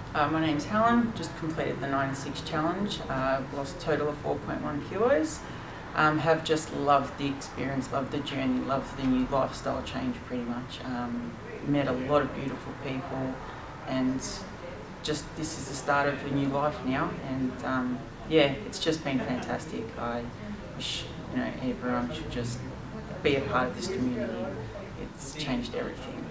My name's Helen, just completed the 9-6 challenge, lost a total of 4.1 kilos. Have just loved the experience, loved the journey, loved the new lifestyle change pretty much. Met a lot of beautiful people, and just this is the start of a new life now, and yeah, it's just been fantastic. I wish everyone should just be a part of this community. It's changed everything.